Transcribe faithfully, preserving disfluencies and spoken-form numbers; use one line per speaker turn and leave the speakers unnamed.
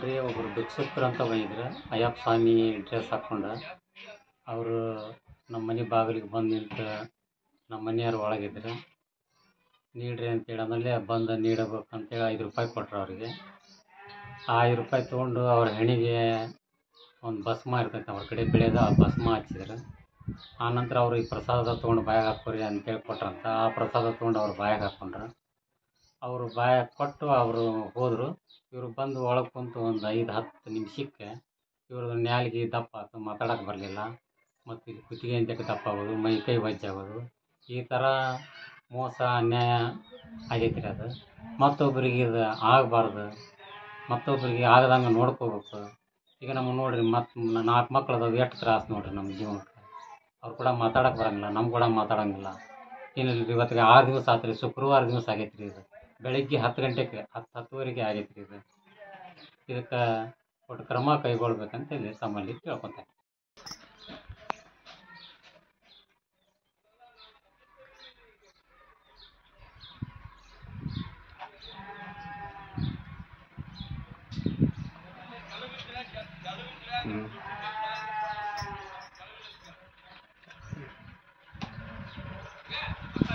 ನೋಡ್ರಿ ಒಬ್ಬರು ಭಿಕ್ಷುಕರು ಅಂತ ಬಂದಿದ್ರು. ಅಯ್ಯಪ್ಪ ಸ್ವಾಮಿ ಡ್ರೆಸ್ ಹಾಕ್ಕೊಂಡು ಅವರು ನಮ್ಮ ಮನೆ ಬಾಗಿಲಿಗೆ ಬಂದು ನಿಂತು ನಮ್ಮ ಮನೆಯವ್ರು ಒಳಗಿದ್ರು. ನೀಡ್ರಿ ಅಂತೇಳಿ ಆಮೇಲೆ ಬಂದು ನೀಡಬೇಕಂತೇಳಿ ಐದು ರೂಪಾಯಿ ಕೊಟ್ಟರು ಅವರಿಗೆ. ಆ ಐದು ರೂಪಾಯಿ ತೊಗೊಂಡು ಅವ್ರ ಹೆಣಿಗೆ ಒಂದು ಭಸ್ಮ ಇರ್ತೈತೆ ಅವ್ರ ಕಡೆ ಬೆಳೆದ ಆ ಭಸ್ಮ ಹಚ್ಚಿದ್ರು. ಆನಂತರ ಅವರು ಈ ಪ್ರಸಾದ ತೊಗೊಂಡು ಬಾಯಾಗ ಹಾಕ್ಕೊರಿ ಅಂತೇಳಿ ಕೊಟ್ರಂತ. ಆ ಪ್ರಸಾದ ತೊಗೊಂಡು ಅವ್ರು ಬಾಯಾಗ ಹಾಕ್ಕೊಂಡ್ರು. ಅವರು ಬಾಯಾಗ ಕೊಟ್ಟು ಅವರು ಹೋದರು. ಇವರು ಬಂದು ಒಳಗೆ ಕುಂತು ಒಂದು ಐದು ಹತ್ತು ನಿಮಿಷಕ್ಕೆ ಇವ್ರದ್ದು ನ್ಯಾಲ್ಗೆ ದಪ್ಪ ಆಯ್ತು, ಮಾತಾಡೋಕೆ ಬರಲಿಲ್ಲ. ಮತ್ತು ಇದು ಕುತ್ತಿಗೆ ಅಂತ್ಯಕ್ಕೆ ದಪ್ಪ ಆಗೋದು, ಮೈ ಕೈ ವಜ್ಜಾಗೋದು, ಈ ಥರ ಮೋಸ ಅನ್ಯಾಯ ಆಗೈತೆ ರೀ. ಅದು ಮತ್ತೊಬ್ಬರಿಗೆ ಇದು ಆಗಬಾರ್ದು, ಮತ್ತೊಬ್ಬರಿಗೆ ಆಗದಂಗೆ ನೋಡ್ಕೋಬೇಕು. ಈಗ ನಮಗೆ ನೋಡಿರಿ, ಮತ್ತು ನಾಲ್ಕು ಮಕ್ಳು ಅದಾವೆ, ಎಷ್ಟು ತ್ರಾಸು ನೋಡಿರಿ ನಮ್ಮ ಜೀವನಕ್ಕೆ. ಅವ್ರು ಕೂಡ ಮಾತಾಡೋಕೆ ಬರೋಂಗಿಲ್ಲ, ನಮ್ಮ ಕೂಡ ಮಾತಾಡೋಂಗಿಲ್ಲ. ಏನಿಲ್ಲ ಇವತ್ತಿಗೆ ಆರು ದಿವಸ ಆಯ್ತು ರೀ, ಶುಕ್ರವಾರ ದಿವಸ ಆಗೈತೆ ರೀ. ಇದು ಬೆಳಗ್ಗೆ ಹತ್ತು ಗಂಟೆಗೆ ಹತ್ತು ಹತ್ತುವರೆಗೆ ಆಗೈತೆ ರೀ. ಇದು ಇದಕ್ಕೆ ಒಟ್ಟು ಕ್ರಮ ಕೈಗೊಳ್ಬೇಕಂತ ಹೇಳಿ ತಮ್ಮಲ್ಲಿ ಕೇಳ್ಕೊತಾರೆ. ಹ್ಞೂ